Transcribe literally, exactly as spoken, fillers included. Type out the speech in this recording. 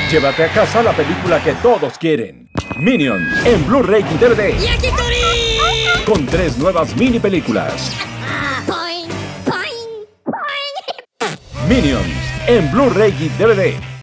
Llévate a casa la película que todos quieren. Minions en Blu-ray y D V D. ¡Yakitori! Con tres nuevas mini películas. Ah, boing, boing, boing. Minions en Blu-ray y D V D.